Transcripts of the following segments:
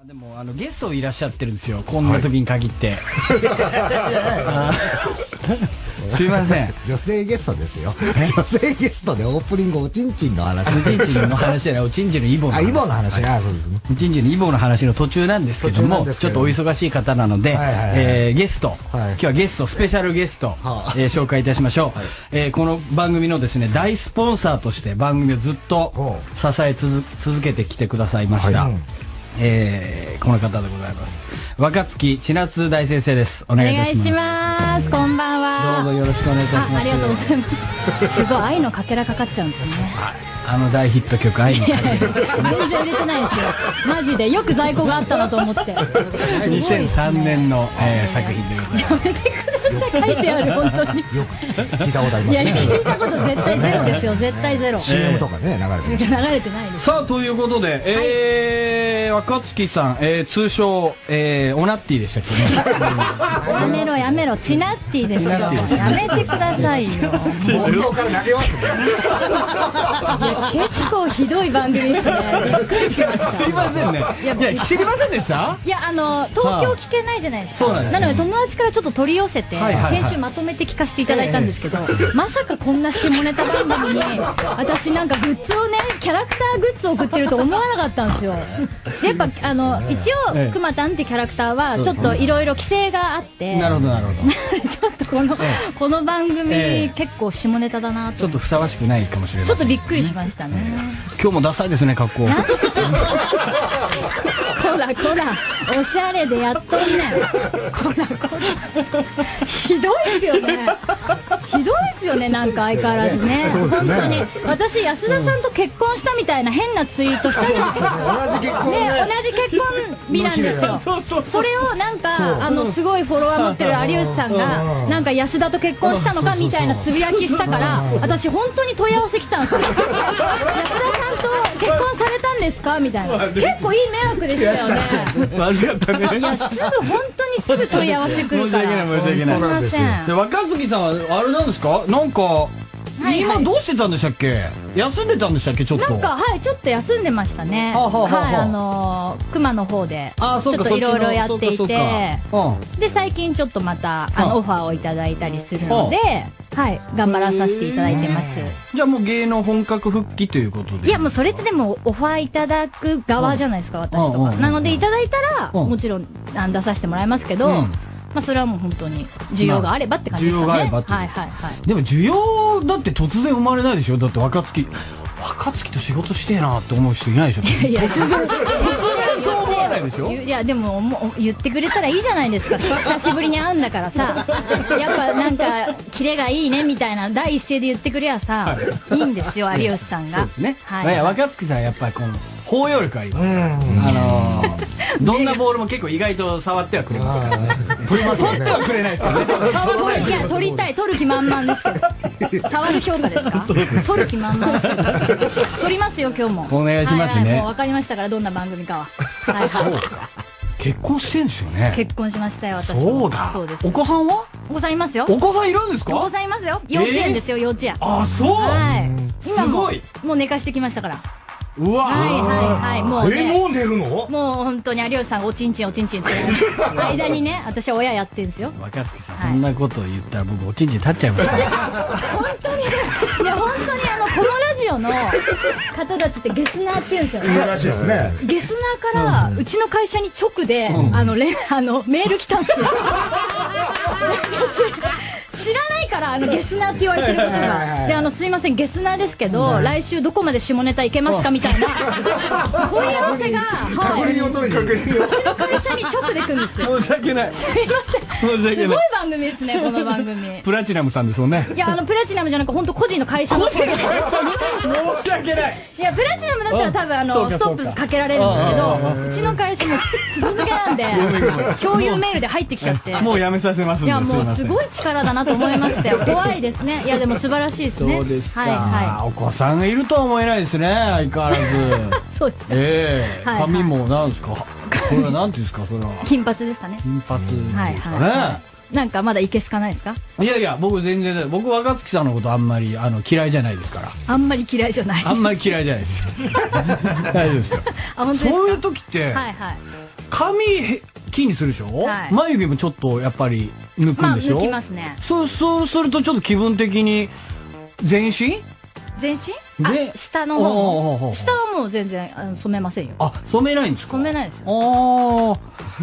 でもゲストいらっしゃってるんですよ、こんな時に限って。すいません。 女性ゲストですよ。女性ゲストでオープニングおちんちんの話。 おちんちんの話じゃない、おちんちんのイボの話。 イボの話が、そうですね。 おちんちんのイボの話の途中なんですけども、ちょっとお忙しい方なので、ゲスト、今日はゲスト、スペシャルゲスト、紹介いたしましょう。この番組のですね、大スポンサーとして番組をずっと支え続けてきてくださいました。この方でございます。若槻千夏大先生です。お願いいたします。 お願いします。こんばんは。 どうぞよろしくお願いいたします。 ありがとうございます。すごい愛のかけらかかっちゃうんですね。 大ヒット曲愛のかけら。 全然売れてないですよ。マジでよく在庫があったなと思って。 2003年の作品でございます。 やめてください。書いてある本当に。 よく聞いたことありますね。 いや聞いたこと絶対ゼロですよ。絶対ゼロ。 CM とかね流れて流れてないです。 さあということで、若槻さん、通称オナッティでしたっけね。 やめろやめろ、チナッティですよ。やめてくださいよ。 冒頭から投げますね。 結構ひどい番組ですね。びっくりしました。 すいませんね。いや知りませんでした？ いや東京聞けないじゃないですか。なので友達からちょっと取り寄せて先週まとめて聞かせていただいたんですけど、まさかこんな下ネタ番組に私なんかグッズをね、キャラクターグッズを送ってると思わなかったんですよ。やっぱ一応くまたんってキャラクターはちょっといろいろ規制があって、 なるほどなるほど。 ちょっとこの番組結構下ネタだなと。 ちょっとふさわしくないかもしれない。 ちょっとびっくりしましたね。 今日もダサいですね、格好。 こらこら、おしゃれでやっとんねん。こらこら、ひどいですよね。ひどいですよね、なんか相変わらずね。本当に私安田さんと結婚したみたいな変なツイートしたじゃないですか。 同じ結婚ね、同じ結婚日なんですよ。それをなんかすごいフォロワー持ってる有吉さんがなんか安田と結婚したのかみたいなつぶやきしたから、私本当に問い合わせ来たんですよ。安田さんと結婚されたんですかみたいな。結構いい迷惑でしたよね。 悪かったね。 いや、すぐ本当にすぐ問い合わせ来るから。 申し訳ない申し訳ない。 すいません。 で若槻さんはあれなんですか？なんか今どうしてたんでしたっけ？休んでたんでしたっけ？ちょっとなんかちょっと休んでましたね。はい熊の方でちょっといろいろやっていて、で最近ちょっとまたオファーをいただいたりするので、はい頑張らさせていただいてます。 じゃあもう芸能本格復帰ということで。 いやもうそれってでもオファーいただく側じゃないですか、私とか。なのでいただいたらもちろん出させてもらいますけど、まあそれはもう本当に需要があればって感じですかね。 需要があればって。はいはいはい。でも需要だって突然生まれないでしょ。だって若槻と仕事してえなって思う人いないでしょ。いや突然そう思わないでしょ。 いやでも言ってくれたらいいじゃないですか。久しぶりに会うんだからさ、やっぱなんかキレがいいねみたいな第一声で言ってくれやさ、いいんですよ有吉さんが。 そうですね。若槻さんやっぱりこの包容力ありますから。どんなボールも結構意外と触ってはくれますからね。取ってはくれないですからね。 いや取りたい、取る気満々ですけど。触る評価ですか？取る気満々。取りますよ今日も。 お願いしますね。 もう分かりましたからどんな番組かは。 そうか。結婚してんですよね。 結婚しましたよ私。 そうだ。お子さんは？ お子さんいますよ。 お子さんいるんですか？ お子さんいますよ。幼稚園ですよ幼稚園。 あそう。 はい。 すごい。 もう寝かしてきましたから。 うわはいはいはい。もう寝るの？ もう本当に有吉さんがおちんちんおちんちんって間にね、私は親やってるんですよ。 若槻さんそんなこと言ったら僕おちんちん立っちゃいますから。 本当にね。いや本当にこのラジオの方たちってゲスナーって言うんですよね。 らしいですね。 ゲスナーからうちの会社に直でメール来たんですよ。知らないからゲスナーって言われてることがですいませんゲスナーですけど来週どこまで下ネタいけますかみたいな問い合わせが確認を取りにうちの会社に直で来るんですよ。 申し訳ない。 すいません。すごい番組ですねこの番組。 プラチナムさんですもんね。 いやプラチナムじゃなく本当個人の会社の。 申し訳ない。 いやプラチナムだったら多分ストップかけられるんですけどうちの会社も続けなんで共有メールで入ってきちゃって。 もうやめさせますんで。 いやもうすごい力だなと思いましたよ。怖いですね。いやでも素晴らしいですね。 そうですか。お子さんがいるとは思えないですね相変わらず。 そうですね。 髪もなんですか。これはなんていうんですかそれは。 金髪ですかね。 金髪ですかね。 なんかまだいけすかないですか？ いやいや、僕全然、僕若槻さんのことあんまり嫌いじゃないですから。 あんまり嫌いじゃない。 あんまり嫌いじゃないです。大丈夫ですよ。 あ、本当ですか？ そういう時って、 はいはい。 髪金にするでしょ？ はい。 眉毛もちょっとやっぱり抜くんでしょ？ 抜きますね。 そうするとちょっと気分的に全身？ 全身？下の方。下はもう全然染めませんよ。 あ、染めないんですか？ 染めないです。 ああ。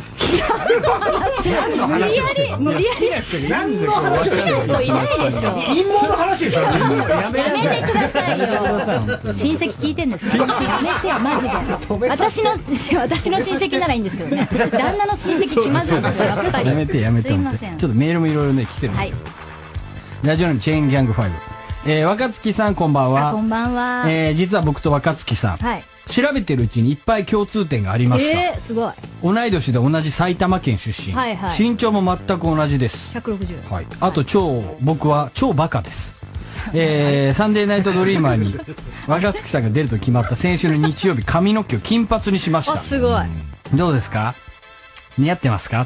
無理やり何の話をしてるんですか？ いないでしょ。 陰謀の話でしょ。 やめてくださいよ。親戚聞いてんですよ。やめてよマジで。私の親戚ならいいんですけどね。旦那の親戚気まずいですよやっぱり。 やめて。 すいません。 ちょっとメールもいろいろね来てるんですよ。ラジオネームチェーンギャング5。若槻さんこんばんは。 こんばんは。 実は僕と若槻さん、調べてるうちにいっぱい共通点がありました。 すごい。 同い年で同じ埼玉県出身。身長も全く同じです。 160。 はい。あと僕は超バカです。サンデーナイトドリーマーに若槻さんが出ると決まった先週の日曜日、髪の毛を金髪にしました。 あ、すごい。 どうですか？似合ってますか？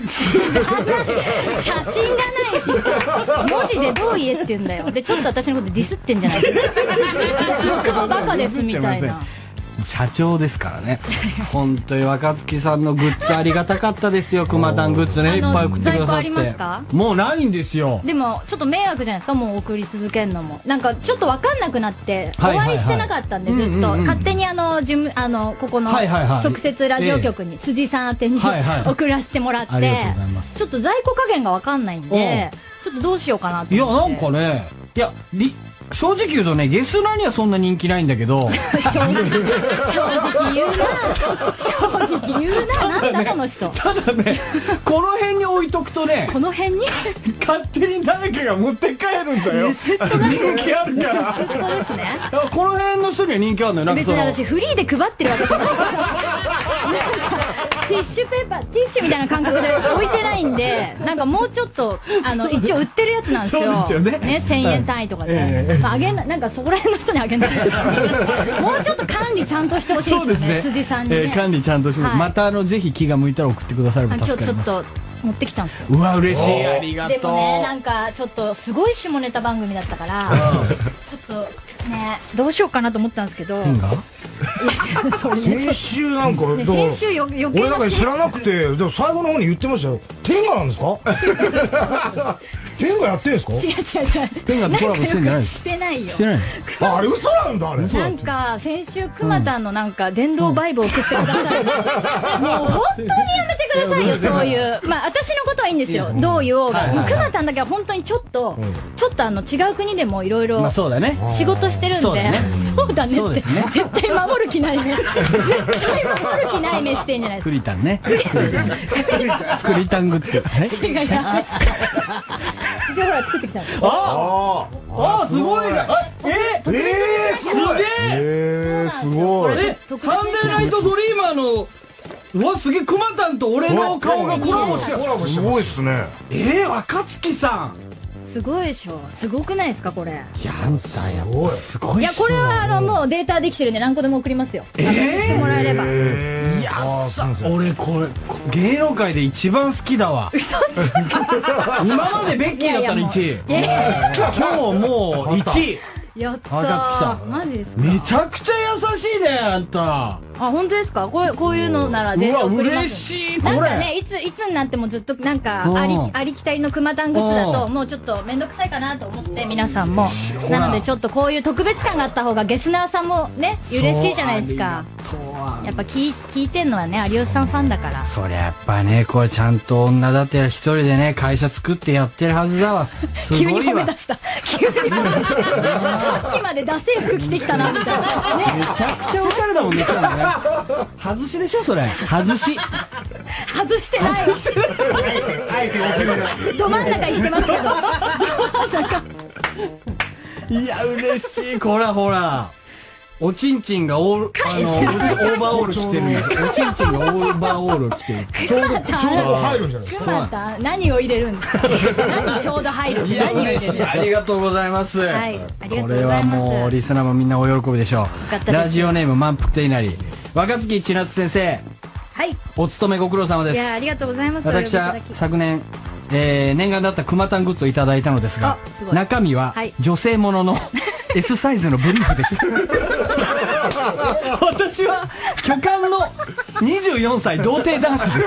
写真がないし、文字でどう言えって言うんだよ。で、ちょっと私のことディスってんじゃないですか。僕もバカですみたいな。 社長ですからね。本当に若槻さんのグッズありがたかったですよ。くまたんグッズね、いっぱい送ってくださって。 在庫ありますか？ もうないんですよ。 でもちょっと迷惑じゃないですか、もう送り続けるのも。なんかちょっと分かんなくなってお会いしてなかったんで、ずっと勝手にここの直接ラジオ局に辻さん宛てに送らせてもらって、ちょっと在庫加減が分かんないんで、ちょっとどうしようかなと思って。 いやなんかね、いや正直言うとね、ゲスナーにはそんな人気ないんだけど正直言うななんだこの人。 ただね、この辺に置いとくとね、 この辺に勝手に誰かが持って帰るんだよ。人気あるから。この辺の人には人気あるのよ。 別に私フリーで配ってるわけじゃないからティッシュペーパー、ティッシュみたいな感覚で置いてないんで、なんかもうちょっと一応売ってるやつなんですよ。 そうですよね。 1000円単位とかで。なんかそこら辺の人にあげない。もうちょっと管理ちゃんとしてほしいですね。辻さんに。 管理ちゃんとして、またぜひ気が向いたら送ってくだされば助かります。 今日ちょっと持ってきたんですよ。 うわ嬉しい、ありがとう。 でもね、なんかちょっとすごい下ネタ番組だったから、ちょっとねどうしようかなと思ったんですけど。 先週なんか先週余計俺なんか知らなくて、でも最後の方に言ってましたよ。天下なんですか？天下やってんすか？違う。 天下とコラボしてんじゃないですか？ してないよ。 してない。 あれ嘘なんだあれ。 なんか先週くまたんのなんか電動バイブ送ってください。もう本当にやめてくださいよ、そういう。まあ私のことはいいんですよ。どう言おうが。くまたんだけは本当にちょっと違う国でもいろいろ仕事してるんで、そうだねって絶対守る気ない目。絶対守る気ない目してんじゃないですか。 クリタンね。クリタングッズ。 違う。じゃあほら作ってきたの。 ああすごいね。 すごい。 サンデーナイトドリーマーのうわすげえ、くまたんと俺の顔がコラボしてる。 すごいっすね。 若槻さんすごいでしょ。すごくないですかこれ。 いやあんたやっぱすごい。 いやこれはもうデータできてるんで何個でも送りますよ。送ってもらえれば。 いや俺これ芸能界で一番好きだわ。今までベッキーだったの1位。今日もう1位。 やった若槻さんマジですか？ めちゃくちゃ優しいねあんた。 あ、本当ですか？こういうのならデータ送ります。 嬉しい。 なんかね、いつになってもずっとなんかありきたりのくまたんグッズだともうちょっと面倒くさいかなと思って、皆さんも。なのでちょっとこういう特別感があった方がゲスナーさんもね嬉しいじゃないですか。やっぱ聞いてんのはね有吉さんファンだから。 そりゃやっぱね、これちゃんと女だって一人でね会社作ってやってるはずだわ。すごいわ。 急に褒め出した。急にさっきまでダセえ服着てきたなみたいな。 めちゃくちゃおしゃれだもんね。外しでしょそれ。外し。 外してない。ど真ん中行ってますけど。 いや嬉しい。ほらおちんちんがオーバーオール着てるんです。おちんちんがオーバーオール着てる。 ちょうど入るんじゃないですか。何を入れるんですか？何ちょうど入るって何を入れるんですか？ ありがとうございます。 はい、ありがとうございます。 これはもうリスナーもみんなお喜びでしょう。ラジオネーム満腹亭なり若槻千夏先生。 はい。 お勤めご苦労様です。 いやありがとうございます。 私は昨年念願だったクマタングッズをいただいたのですが、中身は女性ものの S サイズのブリーフでした。私は巨漢の24歳童貞男子です。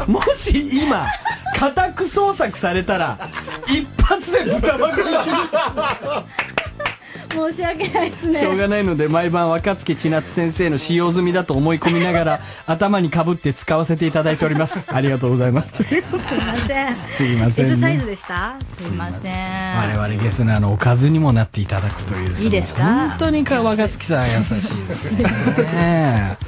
もし今家宅捜索されたら一発で豚まくりします。 申し訳ないですね。 しょうがないので毎晩若槻千夏先生の使用済みだと思い込みながら頭にかぶって使わせていただいております。ありがとうございます。すいません。 すいません、ね。 S サイズでした。すいません。 我々ゲスナーのおかずにもなっていただくという。 いいですか。 本当に若槻さん優しいですね。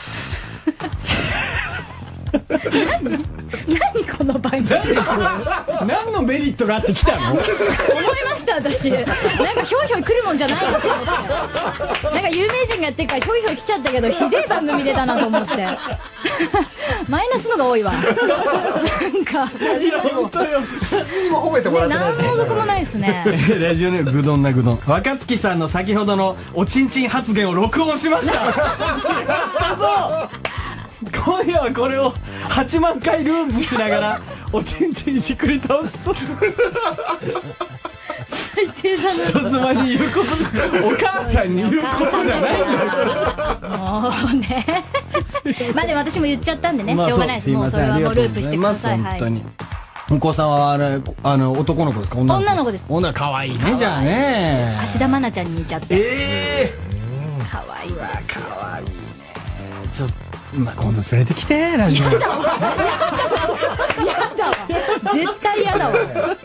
何この番組。 何のメリットがあって来たの？ 思いました私。なんかひょいひょい来るもんじゃないのって思って。なんか有名人がやってるからひょいひょい来ちゃったけどひでえ番組出たなと思って。マイナスのが多いわ。なんか本当よ。何にも褒めてもらってないですね。 何の得もないですね。 ラジオネームぐどんなぐどん。若槻さんの先ほどのおちんちん発言を録音しました。やったぞ。今夜はこれを8万回ループしながらおちんちんしくり倒す。 最低だな。 人妻に言うことお母さんに言うことじゃないんだよ。 もうね。まあでも私も言っちゃったんでね、しょうがないです。もうそれはもうループしてください。 本当に。お子さんはあれ男の子ですか？ 女の子です。 女可愛いね。じゃあね。 芦田愛菜ちゃんに似ちゃって。可愛いわ。 可愛いね。ちょっと今度連れてきてラジオ。 やだわ。絶対嫌だわ。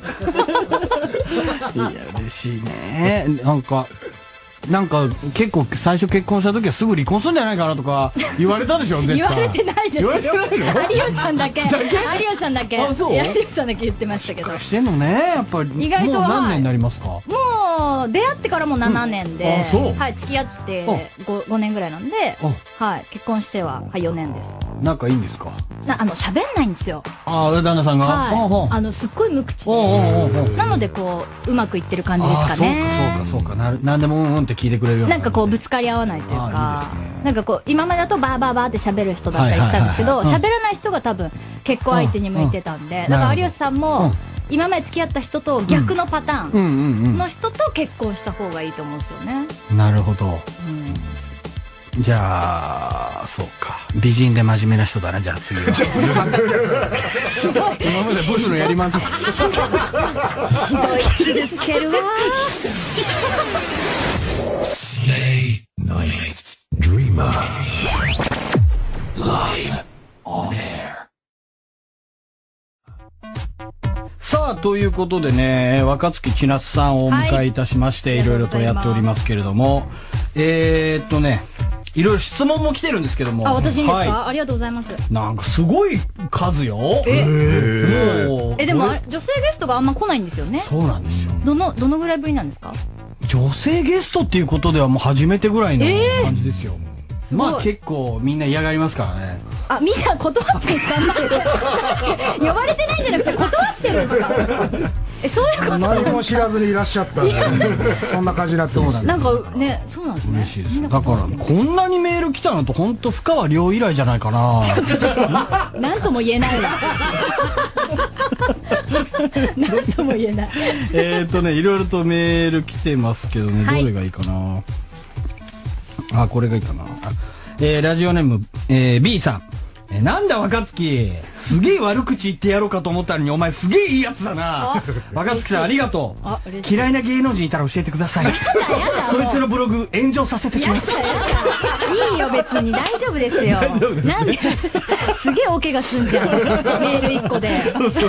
いや嬉しいね。なんか結構最初結婚した時はすぐ離婚するんじゃないかなとか言われたでしょ。絶対言われてないですよ。 言われてないの？ 有吉さんだけ。有吉さんだけ。 あ、そう？ 有吉さんだけ言ってましたけど。 してんのね、やっぱり。 意外ともう何年になりますか？ もう出会ってからも7年で、はい、付き合って5年ぐらいなんで、はい、結婚しては4年です。 仲いいんですか？ 喋んないんですよ。 ああ、旦那さんが。 はい。すっごい無口で。なのでこううまくいってる感じですかね。 そうか。なんでもうんって聞いてくれるような。 なんかこうぶつかり合わないというか、なんかこう今までだとバーバーバーって喋る人だったりしたんですけど、喋らない人が多分結婚相手に向いてたんで、だから有吉さんも今まで付き合った人と逆のパターンの人と結婚した方がいいと思うんですよね。 なるほど。じゃあそうか、美人で真面目な人だな。じゃあ次は今までボスのやりまんとひどい傷つけるわ。Slay Night Dreamer Live on air。さあということでね、若槻千夏さんをお迎えいたしまして、いろいろとやっておりますけれども、いろいろ質問も来てるんですけども。 あ、私にですか？ありがとうございます。 なんかすごい数よ。 でも女性ゲストがあんま来ないんですよね。 そうなんですよ。 どのぐらいぶりなんですか？ 女性ゲストっていうことではもう初めてぐらいの感じですよ。まあ結構みんな嫌がりますからね。 あ、みんな断ってるんですか？呼ばれてないんじゃなくて断ってるんですか？そういうこと？ 何も知らずにいらっしゃったんで、そんな感じになってます。 なんかね、そうなんですね。 嬉しいです。だからこんなにメール来たのと本当深川亮以来じゃないかな。 なんとも言えないわ。なんとも言えない。 いろいろとメール来てますけどね、どれがいいかな。あ、これがいいかな。ラジオネーム、B さん。なんだ若槻、すげえ悪口言ってやろうかと思ったのにお前すげえいいやつだな。若槻さんありがとう。嫌いな芸能人いたら教えてください。そいつのブログ炎上させてきます。 いいよ別に大丈夫ですよ。なんですげえ大怪我すんじゃん。メール1個で。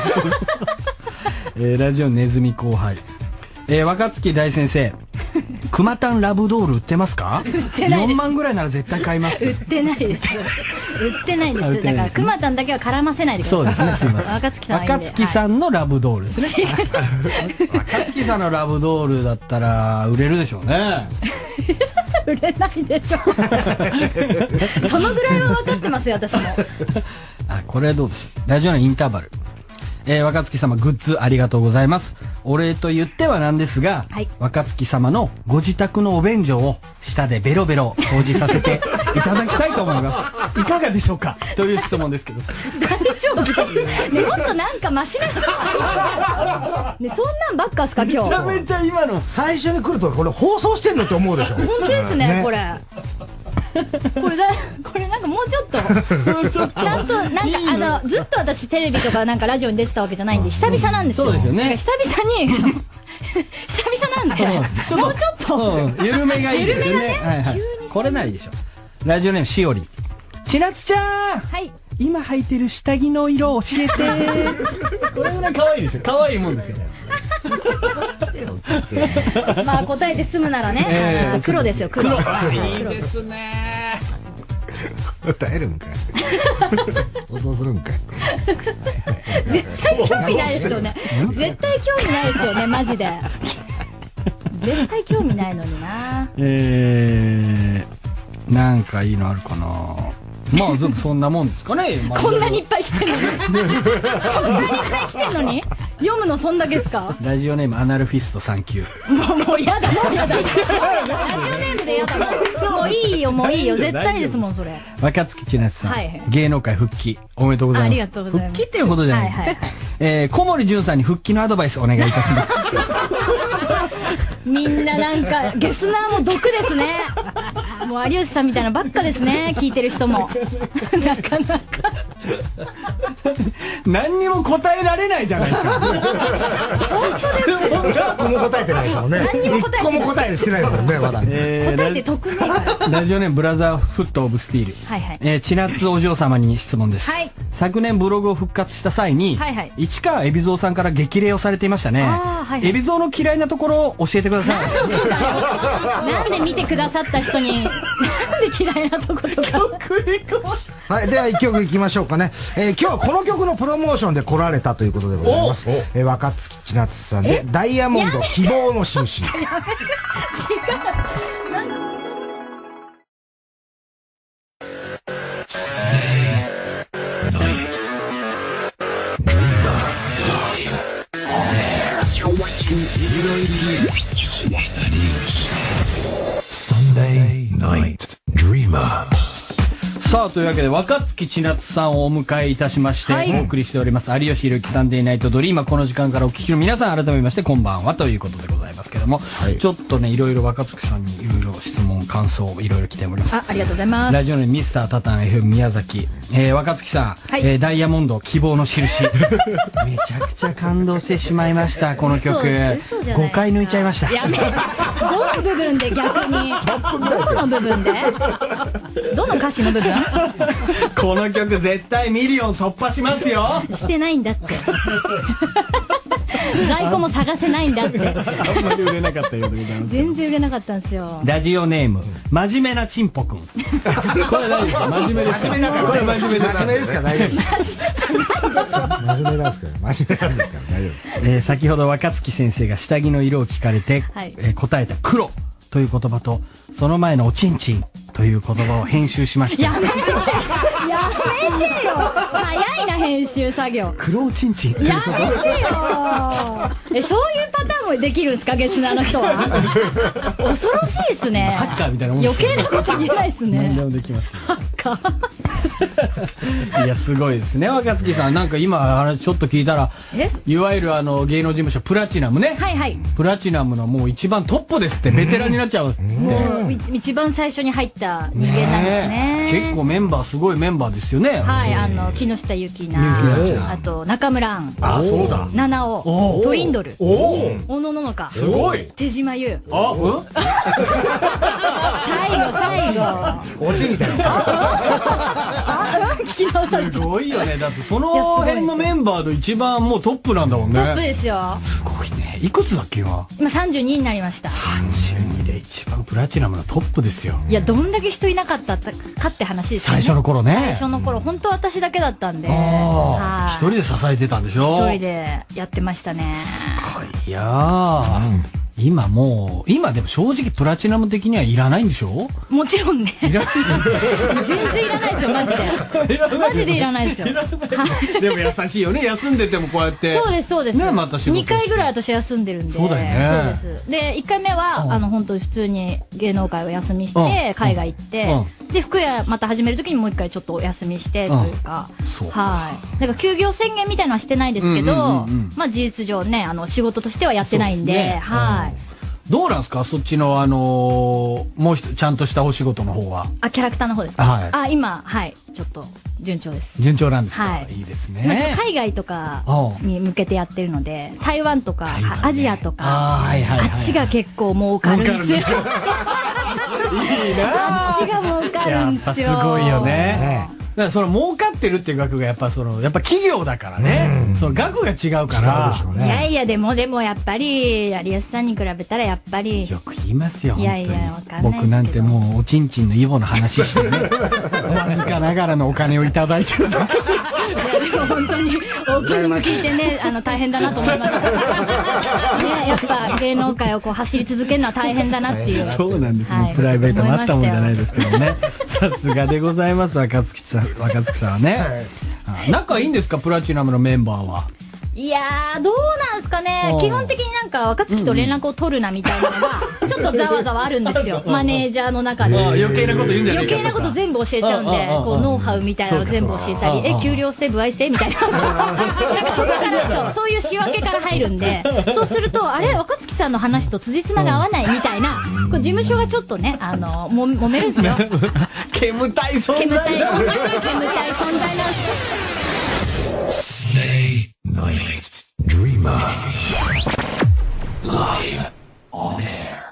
ラジオネズミ後輩。若槻大先生、クマタンラブドール売ってますか？4万ぐらいなら絶対買います。 売ってないです。売ってないです。だからクマタンだけは絡ませないでください。 そうですね、すいません。 若槻さん。 若槻さんのラブドールですね。若槻さんのラブドールだったら売れるでしょうね。 売れないでしょ。そのぐらいは分かってますよ、私も。 あ、これはどうでしょう。ラジオのインターバル。若槻様グッズありがとうございます。 お礼と言ってはなんですが、若槻様のご自宅のお便所を舌でベロベロ掃除させていただきたいと思います。いかがでしょうかという質問ですけど。 大丈夫ですね、もっとなんかマシな質問ね、そんなんばっかっすか今日。 めちゃめちゃ今の最初に来るとこれ放送してんのって思うでしょ。 本当ですね、これこれなんかもうちょっとちゃんとなんかずっと私テレビとかなんかラジオに出てたわけじゃないんで久々なんですよ。 そうですよね。 久々に久々なんでもうちょっと緩めがいいですよね。これないでしょ。ラジオネームしおり。ちなつちゃん、今履いてる下着の色教えて。これぐらい可愛いでしょ。可愛いもんですよね。 まあ答えて済むならね、黒ですよ、黒。いいですね。 答えるんかい。想像するんかい。 絶対興味ないですよね。絶対興味ないですよね、マジで。絶対興味ないのにな。 なんかいいのあるかな。まあでもそんなもんですかね。 こんなにいっぱい来てんのにこんなにいっぱい来てんのに読むのそんだけですか。 ラジオネームアナルフィスト39。 もうやだ、もうやだ。ラジオネームでやだ。もういいよ、もういいよ、絶対ですもんそれ。 若槻千夏さん、芸能界復帰おめでとうございます。 ありがとうございます。 復帰っていうことじゃない。小森純さんに復帰のアドバイスお願いいたします。 みんななんかゲスナーも毒ですね。もう有吉さんみたいなばっかですね、聞いてる人も。なかなか何にも答えられないじゃないですか。 本当ですよ。 1個も答えてないですもんね。1個も答えしてないですもんね、まだ。答えて得ねえから。 ラジオネームブラザーフットオブスティール。千夏お嬢様に質問です。昨年ブログを復活した際に、市川海老蔵さんから激励をされていましたね。海老蔵の嫌いなところを教えてください。 なんで見てくださった人になんで嫌いなとことか。 はい、では1曲いきましょうかね。今日はこの曲のプロモーションで来られたということでございます。若槻千夏さんでダイヤモンド希望の印。違う。 Sunday Night Dreamer。さあというわけで若槻千夏さんをお迎えいたしまして、お送りしております有吉弘樹サンデーナイトドリーマー。この時間からお聞きの皆さん改めましてこんばんはということでございますけども、ちょっとねいろいろ若槻さんにいろいろ質問感想いろいろ来ております。 ありがとうございます。 ラジオネームミスタータタン FM 宮崎、若槻さん、ダイヤモンド希望の印。めちゃくちゃ感動してしまいました。この曲5回抜いちゃいました。 やめどの部分で逆にどの部分でどの歌詞の部分。 この曲絶対ミリオン突破しますよ。 してないんだって。在庫も探せないんだって。 あんまり売れなかったようでございます。 全然売れなかったんですよ。 ラジオネーム真面目なちんぽくん。これ何ですか。真面目ですか。これ真面目ですか。大丈夫です。 真面目なんですから。真面目なんですから大丈夫です。 先ほど若槻先生が下着の色を聞かれて、答えた黒という言葉とその前のおちんちんという言葉を編集しました。 やめてよ。早いな編集作業。 黒おちんちん。 やめてよ。そういうパターンもできるんですか、ゲスナーの人は。恐ろしいですね。 ハッカーみたいなもんです。 余計なこと言えないですね。 何でもできますけど。ハッカー。いやすごいですね若槻さん。なんか今ちょっと聞いたら、いわゆる芸能事務所プラチナムね。プラチナムのもう一番トップですって。ベテランになっちゃうんです。 もう一番最初に入った人間なんですね。 結構メンバーすごいメンバーですよね。 木下ゆきな、あと中村アン、七尾、トリンドル、小野ののか、 すごい。 手島優。最後オチみたいな。 聞き直されちゃう。 すごいよね。だってその辺のメンバーの一番もうトップなんだもんね。 トップですよ。 すごいね。いくつだっけ今。 今32になりました。 32で一番プラチナムのトップですよ。 いやどんだけ人いなかったかって話ですよね。 最初の頃ね。 最初の頃本当私だけだったんで。 一人で支えてたんでしょ。 一人でやってましたね。 すごい。いや今でも正直プラチナム的にはいらないんでしょ？ もちろんね。全然いらないですよ、マジで。マジでいらないですよ。 でも優しいよね、休んでてもこうやって。 そうです、そうです。 ね、また仕事 2回ぐらい私休んでるんで。 そうだよね。 そうです。で、1回目は、本当に普通に芸能界を休みして、海外行って、で、服屋また始めるときにもう1回ちょっとお休みして、というか。はい。だから休業宣言みたいなのはしてないですけど、まあ事実上ね、仕事としてはやってないんで、はい。 どうなんですかそっちのもうちゃんとしたお仕事の方は。 キャラクターの方ですか？はい。今、はい。ちょっと、順調です。 順調なんですか？はい。いいですね。 海外とかに向けてやってるので、台湾とか、アジアとか、あっちが結構儲かるんですよ。いいなあっちが儲かるんですよ。 やっぱすごいよね。だからその儲かってるっていう額がやっぱ企業だからね、その額が違うから。 いやいや、でもやっぱり、有吉さんに比べたらやっぱり。 よく言いますよ、 いやいや、わかんない。 僕なんてもう、おちんちんのイボの話してね、わずかながらのお金をいただいてる。いや、 でも本当に、大きにも聞いてね、大変だなと思いました。ね、やっぱ芸能界を走り続けるのは大変だなっていう。 そうなんですね。プライベートもあったもんじゃないですけどね。さすがでございます、若槻さんはね。仲いいんですか、プラチナムのメンバーは。 いやー、どうなんすかね。基本的になんか若槻と連絡を取るなみたいなのが、ちょっとざわざわあるんですよ。マネージャーの中で。 余計なこと言うんじゃないか。 余計なこと全部教えちゃうんで、ノウハウみたいなの全部教えたり、給料制、歩合制みたいな。なんかそこからそういう仕分けから入るんで、そうすると、あれ、若槻さんの話と辻褄が合わないみたいな、事務所がちょっとね、揉めるんですよ。 煙たい存在。 煙たい存在なんですよ。 Stay Night Dreamer Live on Air。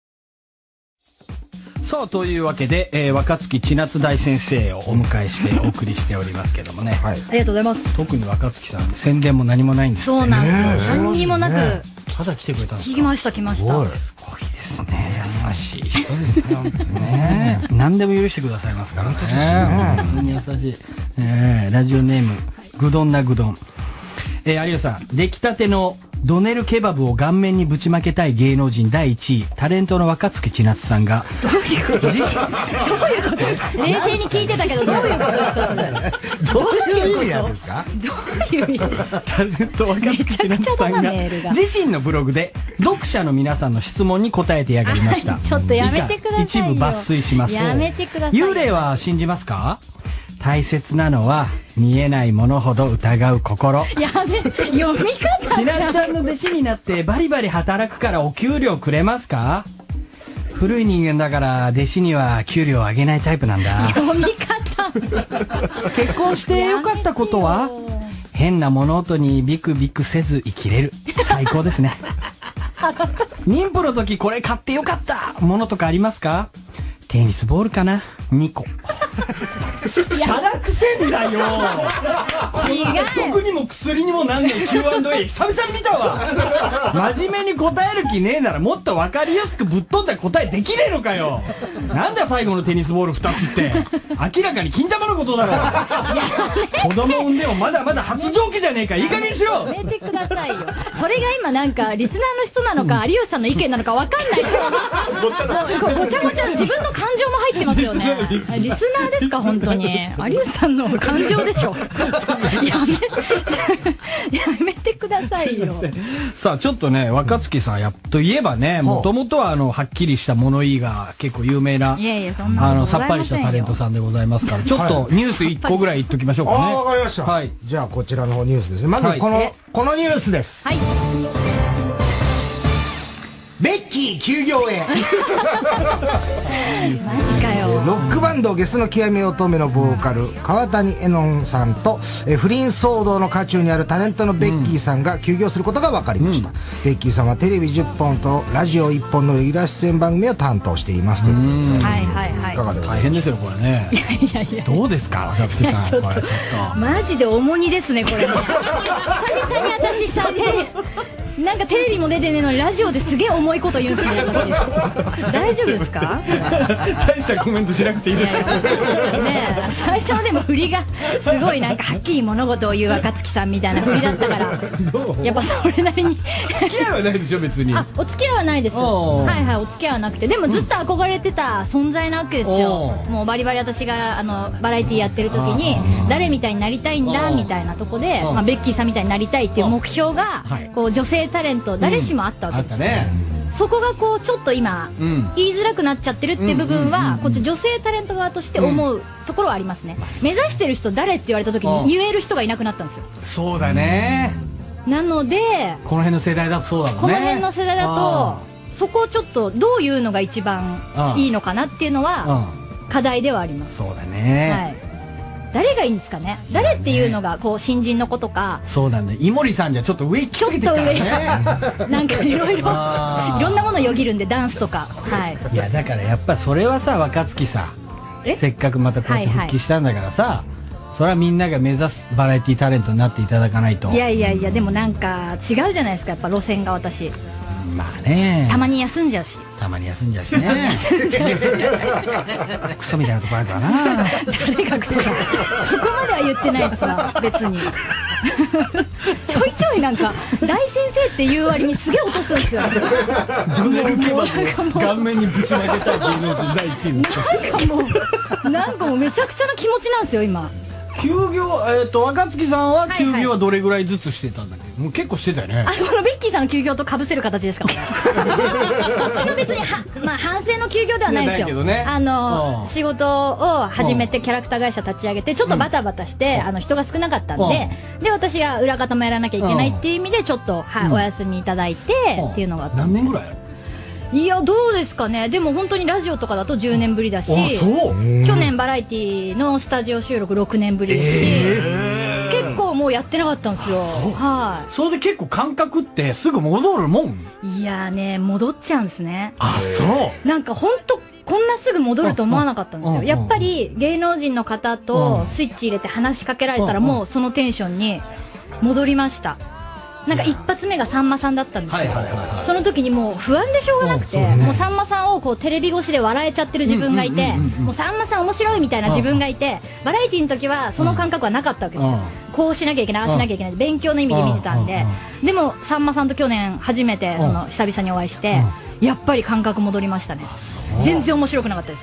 さあ、というわけで、若槻千夏大先生をお迎えしてお送りしておりますけどもね。 はい。ありがとうございます。 特に若槻さん、宣伝も何もないんですよ。 そうなんですよ。何にもなく。 ただ来てくれたんですか？ 来ました。 すごいですね。優しい人ですね、本当にね。何でも許してくださいますからね。本当に優しい。ラジオネーム、ぐどんなぐどん。有吉さん、出来たてのドネルケバブを顔面にぶちまけたい芸能人第1位、タレントの若槻千夏さんが。 どういうこと？冷静に聞いてたけど、どういうことですか？ どういう意味なんですか？ どういう意味？ タレント若槻千夏さんが自身のブログで読者の皆さんの質問に答えてやがりました。 ちょっとやめてくださいよ。 一部抜粋します。 やめてください。 幽霊は信じますか？大切なのは見えないものほど疑う心。 やめて、読み方ちなっちゃんの弟子になってバリバリ働くからお給料くれますか？古い人間だから弟子には給料あげないタイプなんだ。 読み方結婚してよかったことは変な物音にビクビクせず生きれる。最高ですね。妊婦の時これ買ってよかったものとかありますか？テニスボールかな2個。しゃらくせんだよ。毒にも薬にもなんねえ Q&A 久々に見たわ。真面目に答える気ねえならもっと分かりやすくぶっ飛んだ答えできねえのかよ。なんだ最後のテニスボール2つって明らかに金玉のことだろ。子供産んでもまだまだ発情期じゃねえか。いい加減にしろ。 やめてくださいよ。それが今なんかリスナーの人なのか有吉さんの意見なのか分かんない。ごちゃごちゃ自分の感情も入ってますよね。リスナーですか本当に。有吉さんの感情でしょ。やめてくださいよ。 さあちょっとね、若槻さんといえばね、もともとははっきりした物言いが結構有名な、さっぱりしたタレントさんでございますから、ちょっとニュース1個ぐらい言っときましょうかね。 わかりました。はい。じゃあこちらのニュースですね。まずこのニュースです。はい。ベッキー休業へ。 マジかよ。 ロックバンドゲスの極み乙女のボーカル川谷絵音さんと不倫騒動の渦中にあるタレントのベッキーさんが休業することが分かりました。ベッキーさんはテレビ10本とラジオ1本のレギュラー出演番組を担当していますということです。 はいはいはい。 いかがでございますか？ 大変ですよこれね。 いやいやどうですか若槻さん。 ちょっとマジで重荷ですねこれね。久々に私さなんかテレビも出てねえのにラジオですげえ重いこと言うんですね、私。大丈夫ですか？ 大したコメントしなくていいですよ。 ねえ、最初はでも振りがすごいなんかはっきり物事を言う若槻さんみたいな振りだったから、やっぱそれなりに付き合いはないでしょ別に。 あ、お付き合いはないです。はいはい、お付き合いはなくて、でもずっと憧れてた存在なわけですよ。もうバリバリ私がバラエティやってる時に誰みたいになりたいんだみたいなとこで、まあベッキーさんみたいになりたいっていう目標がこう女性タレント誰しもあったわけですよ。そこがこうちょっと今言いづらくなっちゃってるっていう部分はこっち女性タレント側として思うところはありますね。目指してる人誰って言われた時に言える人がいなくなったんですよ。 そうだね。 なのでこの辺の世代だとそうだもんね。 この辺の世代だとそこをちょっとどういうのが一番いいのかなっていうのは課題ではあります。 そうだね。 はい。誰がいいんですかね。誰っていうのがこう新人の子とか。 そうなんだ。井森さんじゃちょっと上行き過ぎてるからね。 なんかいろいろなものよぎるんで、ダンスとか。はい。 いやだからやっぱそれはさ、若槻さん、せっかくまたこうやって復帰したんだからさ、それはみんなが目指すバラエティタレントになっていただかないと。 いやいやいや、でもなんか違うじゃないですか、やっぱ路線が私。 まあね。 たまに休んじゃうし。 たまに休んじゃうしね。クソみたいなとこあるからな。 誰がクソだ。そこまでは言ってないですわ、別に。ちょいちょいなんか大先生っていう割にすげえ落とすんですよ。 ドネルケバブを顔面にぶちまけた芸能人第1位。 なんかもうめちゃくちゃな気持ちなんですよ今。 休業、若槻さんは休業はどれぐらいずつしてたんだっけ？もう結構してたよね。 このベッキーさんの休業と被せる形ですからね。そっちの別にまあ反省の休業ではないですよ。仕事を始めてキャラクター会社立ち上げてちょっとバタバタして人が少なかったんで、で私が裏方もやらなきゃいけないっていう意味でちょっとお休みいただいてっていうのがあった。 何年ぐらい？ いやどうですかね。でも本当にラジオとかだと10年ぶりだし、去年バラエティのスタジオ収録6年ぶりですし、結構もうやってなかったんですよ。はい。 それで結構感覚ってすぐ戻るもん？ いやね、戻っちゃうんですね。 あ、そう。 なんか本当こんなすぐ戻ると思わなかったんですよ。やっぱり芸能人の方とスイッチ入れて話しかけられたらもうそのテンションに戻りました。なんか一発目がさんまさんだったんですよ。その時にもう不安でしょうがなくて、もうさんまさんをこうテレビ越しで笑えちゃってる自分がいて、もうさんまさん面白いみたいな自分がいて、バラエティの時はその感覚はなかったわけですよ。こうしなきゃいけない、ああしなきゃいけない勉強の意味で見てたんで、でもさんまさんと去年初めて久々にお会いして、やっぱり感覚戻りましたね。全然面白くなかったです。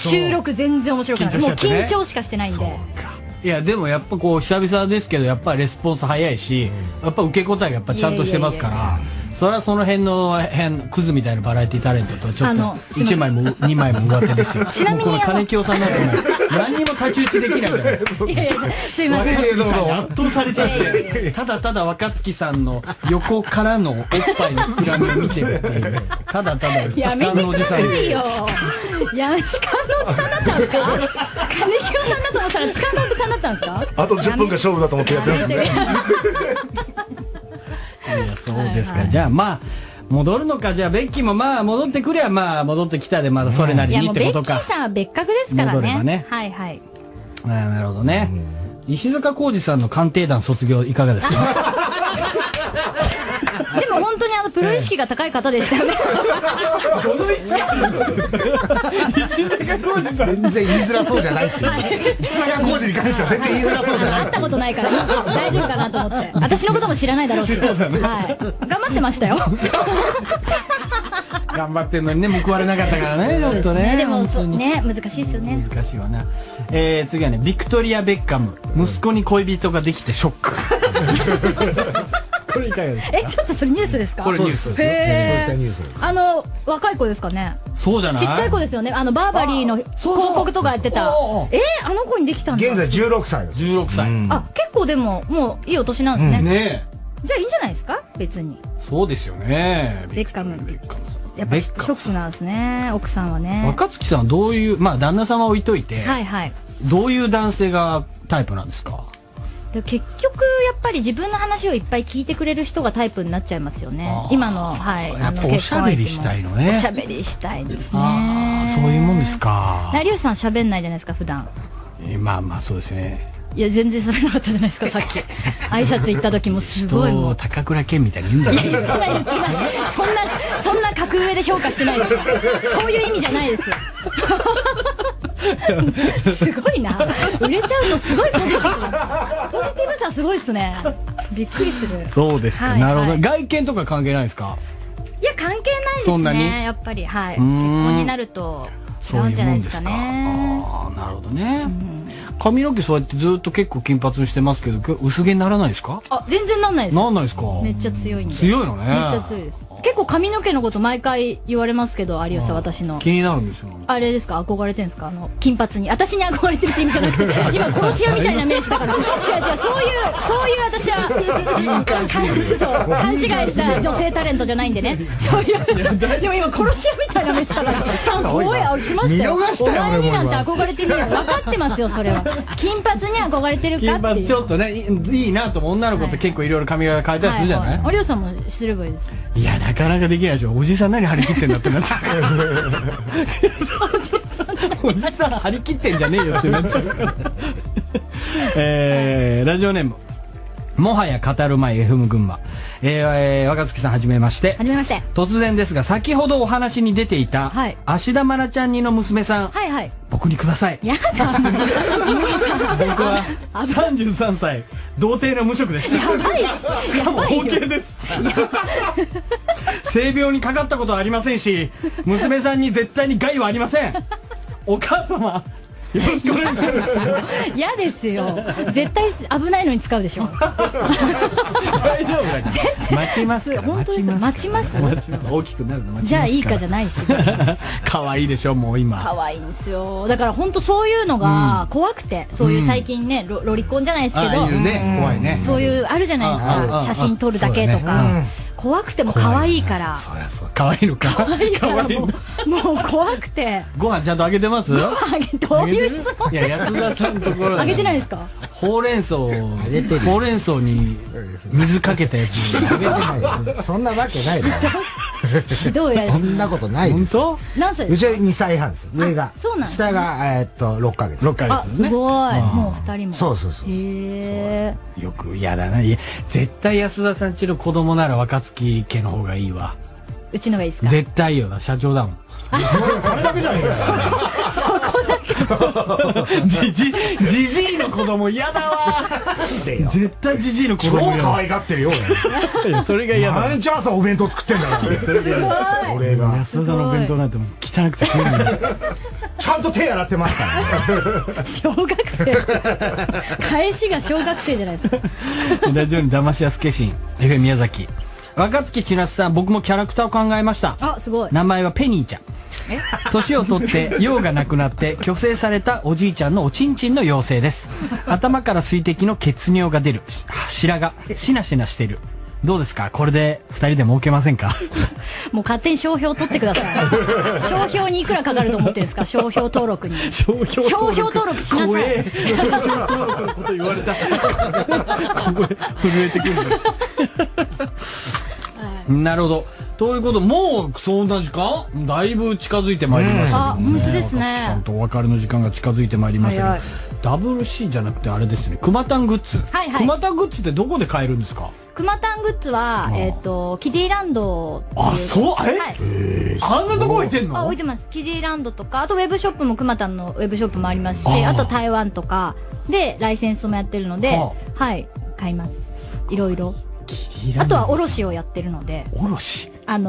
収録全然面白くなかった。もう緊張しかしてないんで。 いやでもやっぱこう久々ですけどやっぱりレスポンス早いし、やっぱ受け答えがやっぱちゃんとしてますから、それはその辺のクズみたいなバラエティタレントとちょっと1枚も2枚も上手ですよ。 ちなみにこの金清さんなんて何にも太刀打ちできないじゃないですか。 すいません。 若槻さんに圧倒されちゃってただただ若槻さんの横からのおっぱいの膨らみを見てるっていう、ただただ痴漢のおじさん。 いや痴漢のおじさんだったんですか？金清さんだと思ったら痴漢のおじさんだったんですか？ あと10分が勝負だと思ってやってますね。 いやそうですか。じゃあまあ戻るのか。じゃあベッキーもまあ戻ってくりゃまあ戻ってきたでまだそれなりにってことか。 ベッキーさんは別格ですからね。 戻ればね。 はいはい。 なるほどね。石塚浩二さんの鑑定団卒業いかがですか？ でも本当にプロ意識が高い方でしたよね。 どの位置石塚浩二さん全然言いづらそうじゃないっていう。石塚浩二に関しては全然言いづらそうじゃない。 会ったことないから大丈夫かなと思って。私のことも知らないだろうし。はい。頑張ってましたよ。 頑張ってんのにね報われなかったからね、ちょっとね。 でもね難しいですよね。 難しいわな。次はねビクトリア・ベッカム、息子に恋人ができてショック。これいかがですか？ ちょっとそれニュースですか？ これニュースです。 そういったニュースです。 若い子ですかね。 そうじゃない？ ちっちゃい子ですよね。バーバリーの広告とかやってた。あの子にできたんだ。 現在16歳です。 16歳。 結構でももういいお年なんですね。 ね。 じゃあいいんじゃないですか別に。 そうですよね。 ベッカム。やっぱショックなんですね奥さんはね。 若槻さんはどういう旦那様置いといて。 はいはい。 どういう男性がタイプなんですか？ 結局やっぱり自分の話をいっぱい聞いてくれる人がタイプになっちゃいますよね。今のやっぱおしゃべりしたいのね。 おしゃべりしたいですね。 そういうもんですか。 有吉さんしゃべんないじゃないですか普段。 まあそうですね。 いや、全然されなかったじゃないですか、さっき。挨拶行った時もすごいもう。 高倉健みたいに言うんだよ。 いや、言ってない言ってない。そんな格上で評価してないです。そういう意味じゃないですよ。すごいな。売れちゃうとすごいポジティブ。ポジティブさすごいですね。びっくりする。 そうですか。なるほど。外見とか関係ないですか？ いや、関係ないですね。そんなにやっぱり、はい。結婚になると違うんじゃないですかね。 ああ、なるほどね。髪の毛そうやってずっと結構金髪してますけど、薄毛にならないですか？ あ、全然なんないです。 なんないですか？ めっちゃ強いんで。 強いのね。 めっちゃ強いです。結構髪の毛のこと毎回言われますけど、有吉さん、私の。 気になるんですよ。 あれですか、憧れてるんですか、金髪に。私に憧れてるって意味じゃなくて、今殺し屋みたいな名詞だから。違う違う、そういう私は、勘違いした女性タレントじゃないんでね。そういう、でも今殺し屋みたいな名詞だから。おい、しましたよ。お前になんて憧れてねえよ。分かってますよ、それは。金髪に憧れてるかっていう。 金髪ちょっとね、いいなと思う女の子って結構いろいろ髪型変えたりするじゃない？ 有吉さんもすればいいです。 いや、なかなかできないでしょ。おじさん何張り切ってんだってなっちゃう。おじさん張り切ってんじゃねえよってなっちゃうから。ラジオネームもはや語る前 FM 群馬。若槻さんはじめまして。 はじめまして。 突然ですが、先ほどお話に出ていた、芦田愛菜ちゃんにの娘さん。 はいはい。 僕にください。 やだ。僕は33歳、童貞の無職です。 やばいし。 しかも OK です。性病にかかったことはありませんし、娘さんに絶対に害はありません。お母様、よろしくお願いします。 嫌ですよ。絶対危ないのに使うでしょ。 大丈夫だから。待ちますから。 本当です。待ちます。 大きくなるの待ちますから。 じゃあいいかじゃないし。 可愛いでしょ、もう今。 可愛いんですよ。だから本当そういうのが怖くて、そういう最近ね、ロリコンじゃないですけど。 いるね、怖いね。 そういうあるじゃないですか。写真撮るだけとか。怖くても可愛いから。 そりゃそう。可愛いのか。 可愛いからもう怖くて。 ご飯ちゃんとあげてます？ ご飯あげて、どういう質問？ いや、安田さんのところあげてないですか？ ほうれん草に水かけたやつ。 あげてないよ。そんなわけないだろ。 ひどいやつ。 そんなことないです。 本当？何歳ですか？ うちは2歳半です。上が。 そうなんですね。 下が6ヶ月。 6ヶ月ですね。 すごい。もう2人も。 そうそうそう。 へえ。 よく嫌だな。絶対安田さんちの子供なら若槻家の方がいいわ。 うちのがいいですか？ 絶対よ、社長だもん。 それだけじゃねえかよ。 そこだけ。 じじいの子供嫌だわ。絶対じじいの子供。 超可愛がってるよ俺。それが嫌だ。 毎日朝お弁当作ってんだから。 すごい。 俺が。 安田さんのお弁当なんてもう汚くて食えない。 ちゃんと手洗ってますからね。 小学生。返しが小学生じゃないですか。 ラジオに騙しやすけしん FM 宮崎。若槻千夏さん、僕もキャラクターを考えました。 あ、すごい。 名前はペニーちゃん。年を取って用がなくなって虚勢されたおじいちゃんのおちんちんの妖精です。頭から水滴の血尿が出る。柱がしなしなしてる。どうですか、これで2人で儲けませんか？ もう勝手に商標取ってください。商標にいくらかかると思ってるんですか？商標登録に。商標登録しなさい。 商標登録のこと言われた。震えてくる。なるほど。ということ、もうそんな時間だいぶ近づいてまいりましたけどね。 あ、本当ですね。 さんとお別れの時間が近づいてまいりましたけど、WC じゃなくてあれですね、くまたんグッズ。 はいはい。 くまたんグッズってどこで買えるんですか？ くまたんグッズは、キディランド。 あ、そう、あんなとこ置いてんの？ あ、置いてます。キディランドとか、あとウェブショップもくまたんのウェブショップもありますし、あと台湾とかでライセンスもやってるので、はい、買います。いろいろ。あとは卸をやってるので。 卸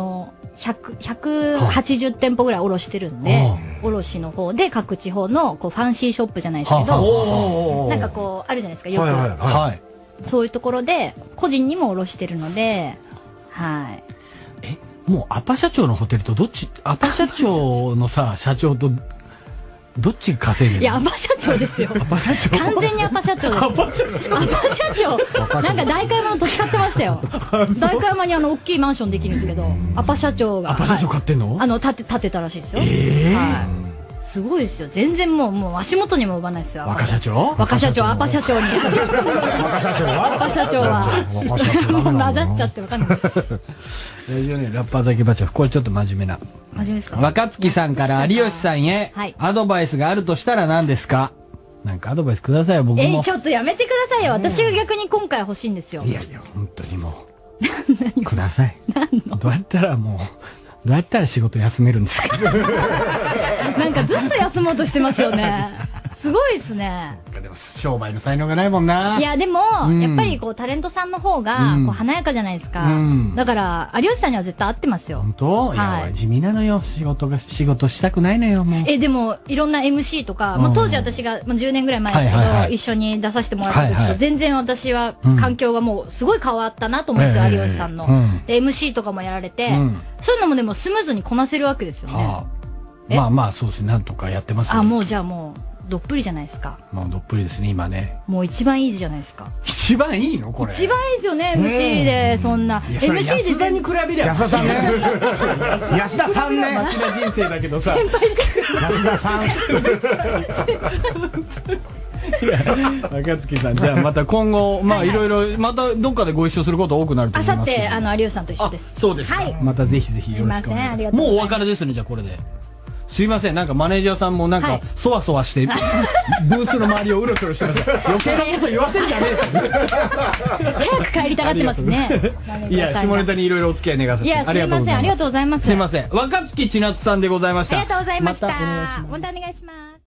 180店舗ぐらい卸してるんで、卸の方で各地方のこうファンシーショップじゃないですけど、なんかこうあるじゃないですか、よく。 はい。 そういうところで個人にも卸してるので、はい。 もうアパ社長のホテルとどっち、アパ社長のさ、社長とどっちが稼いでるの？ いや、アパ社長ですよ。 アパ社長。 完全にアパ社長です。アパ社長。なんか代官山の土地買ってましたよ。代官山に大きいマンションできるんですけど、アパ社長が。 アパ社長買ってんの？ 建てたらしいですよ。はい。すごいですよ。全然もう足元にも及ばないですよ。 若社長？ 若社長、アパ社長に。 若社長は？ アパ社長は。混ざっちゃってわかんないです。 ラジオネームラッパーザキバチョフ。これちょっと真面目な。 真面目ですか？ 若槻さんから有吉さんへアドバイスがあるとしたら何ですか？ なんかアドバイスくださいよ、僕も。 ちょっとやめてくださいよ。私が逆に今回欲しいんですよ。 いやいや、本当にもう。ください。どうやったら仕事休めるんですか。 なんかずっと休もうとしてますよね。すごいですね。 でも商売の才能がないもんな。 いやでも、やっぱりこうタレントさんの方がこう華やかじゃないですか。だから有吉さんには絶対合ってますよ。 本当？いや、地味なのよ。仕事したくないのよ、もう。 でもいろんな MC とか、当時私が10年ぐらい前ですけど、一緒に出させてもらった時と全然私は環境がもうすごい変わったなと思うんですよ、有吉さんの。で MC とかもやられて、そういうのもでもスムーズにこなせるわけですよね。まあまあそうですね、なんとかやってます。 もうじゃあもう。どっぷりじゃないですか。 もうどっぷりですね、今ね。 もう一番いいじゃないですか。 一番いいのこれ。 一番いいですよね、MC で、そんな。 MC で。安田に比べりゃ。 安田さんね。安田さんね。 マシな人生だけどさ。 安田さん。 若月さん、じゃあまた今後、まあいろいろ、またどっかでご一緒すること多くなると思います。 あさって、有吉さんと一緒です。 そうです。またぜひぜひよろしくお願いします。もうお別れですね、じゃあこれで。すいません、なんかマネージャーさんもなんかそわそわしてブースの周りをうろちょろしてました。余計なこと言わせんじゃねえよ。 早く帰りたがってますね。 いや、下ネタにいろいろお付き合い願わせてありがとうございます。 ありがとうございます。 すいません、若月千夏さんでございました。 ありがとうございました。またお願いします。